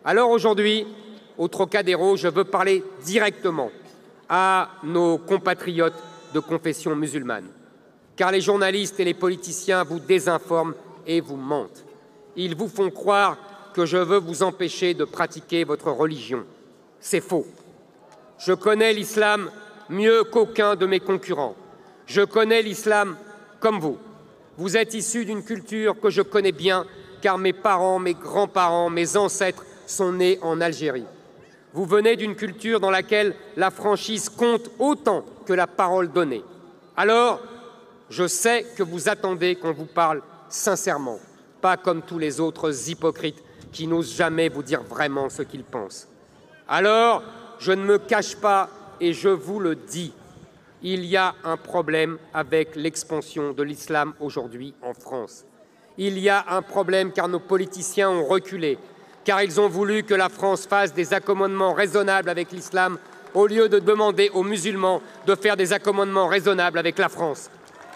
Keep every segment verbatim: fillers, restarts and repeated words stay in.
Alors aujourd'hui, au Trocadéro, je veux parler directement à nos compatriotes de confession musulmane, car les journalistes et les politiciens vous désinforment et vous mentent. Ils vous font croire que je veux vous empêcher de pratiquer votre religion. C'est faux. Je connais l'islam mieux qu'aucun de mes concurrents. Je connais l'islam comme vous. Vous êtes issus d'une culture que je connais bien, car mes parents, mes grands-parents, mes ancêtres sont nés en Algérie. Vous venez d'une culture dans laquelle la franchise compte autant que la parole donnée. Alors, je sais que vous attendez qu'on vous parle sincèrement, pas comme tous les autres hypocrites qui n'osent jamais vous dire vraiment ce qu'ils pensent. Alors, je ne me cache pas et je vous le dis, il y a un problème avec l'expansion de l'islam aujourd'hui en France. Il y a un problème car nos politiciens ont reculé, car ils ont voulu que la France fasse des accommodements raisonnables avec l'islam au lieu de demander aux musulmans de faire des accommodements raisonnables avec la France.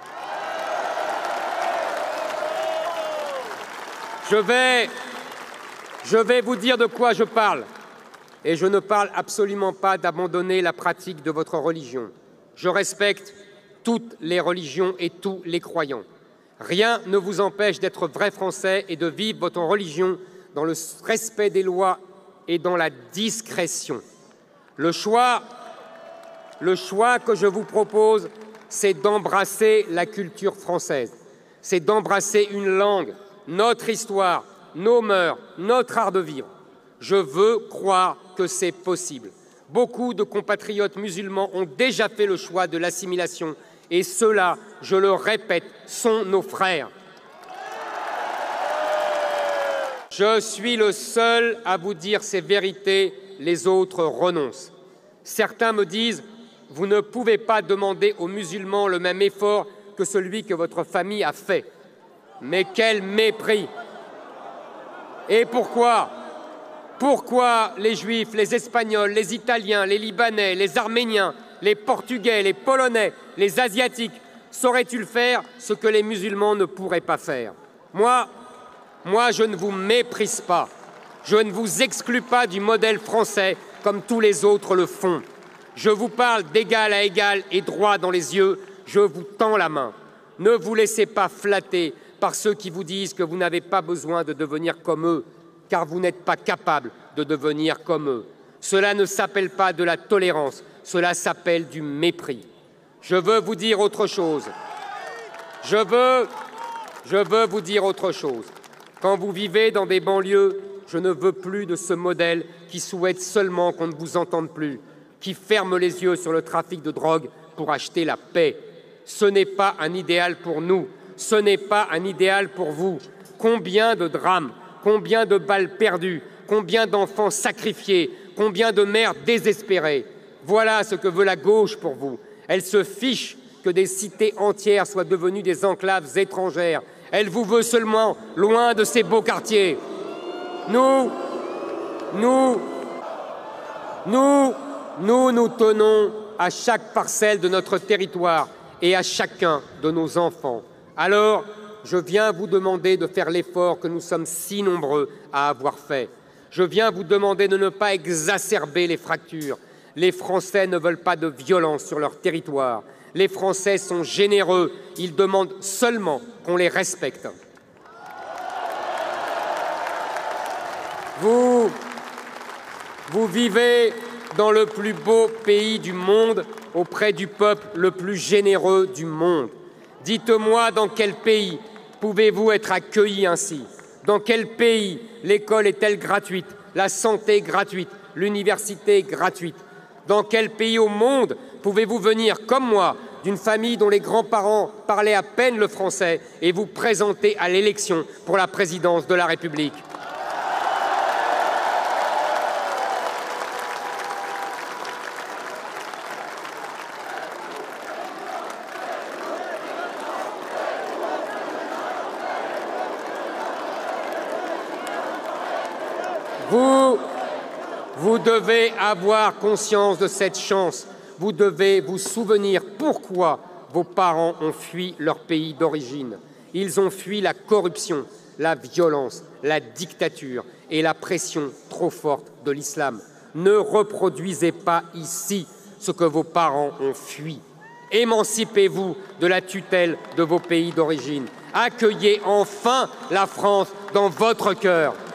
Je vais, je vais vous dire de quoi je parle. Et je ne parle absolument pas d'abandonner la pratique de votre religion. Je respecte toutes les religions et tous les croyants. Rien ne vous empêche d'être vrai Français et de vivre votre religion dans le respect des lois et dans la discrétion. Le choix, le choix que je vous propose, c'est d'embrasser la culture française. C'est d'embrasser une langue, notre histoire, nos mœurs, notre art de vivre. Je veux croire que c'est possible. Beaucoup de compatriotes musulmans ont déjà fait le choix de l'assimilation et ceux-là, je le répète, sont nos frères. Je suis le seul à vous dire ces vérités, les autres renoncent. Certains me disent « Vous ne pouvez pas demander aux musulmans le même effort que celui que votre famille a fait. » Mais quel mépris! Et pourquoi? Pourquoi les Juifs, les Espagnols, les Italiens, les Libanais, les Arméniens, les Portugais, les Polonais, les Asiatiques sauraient-ils faire ce que les musulmans ne pourraient pas faire? Moi, moi, je ne vous méprise pas. Je ne vous exclus pas du modèle français comme tous les autres le font. Je vous parle d'égal à égal et droit dans les yeux. Je vous tends la main. Ne vous laissez pas flatter par ceux qui vous disent que vous n'avez pas besoin de devenir comme eux, car vous n'êtes pas capable de devenir comme eux. Cela ne s'appelle pas de la tolérance, cela s'appelle du mépris. Je veux vous dire autre chose. Je veux, je veux vous dire autre chose. Quand vous vivez dans des banlieues, je ne veux plus de ce modèle qui souhaite seulement qu'on ne vous entende plus, qui ferme les yeux sur le trafic de drogue pour acheter la paix. Ce n'est pas un idéal pour nous, ce n'est pas un idéal pour vous. Combien de drames, combien de balles perdues, combien d'enfants sacrifiés, combien de mères désespérées. Voilà ce que veut la gauche pour vous. Elle se fiche que des cités entières soient devenues des enclaves étrangères. Elle vous veut seulement loin de ces beaux quartiers. Nous, nous, nous, nous, nous tenons à chaque parcelle de notre territoire et à chacun de nos enfants. Alors, je viens vous demander de faire l'effort que nous sommes si nombreux à avoir fait. Je viens vous demander de ne pas exacerber les fractures. Les Français ne veulent pas de violence sur leur territoire. Les Français sont généreux. Ils demandent seulement qu'on les respecte. Vous, vous vivez dans le plus beau pays du monde, auprès du peuple le plus généreux du monde. Dites-moi dans quel pays pouvez-vous être accueillis ainsi? Dans quel pays l'école est-elle gratuite, la santé gratuite, l'université gratuite? Dans quel pays au monde pouvez-vous venir, comme moi, d'une famille dont les grands-parents parlaient à peine le français et vous présenter à l'élection pour la présidence de la République? Vous, vous devez avoir conscience de cette chance. Vous devez vous souvenir pourquoi vos parents ont fui leur pays d'origine. Ils ont fui la corruption, la violence, la dictature et la pression trop trop forte de l'islam. Ne reproduisez pas ici ce que vos parents ont fui. Émancipez-vous de la tutelle de vos pays d'origine. Accueillez enfin la France dans votre cœur.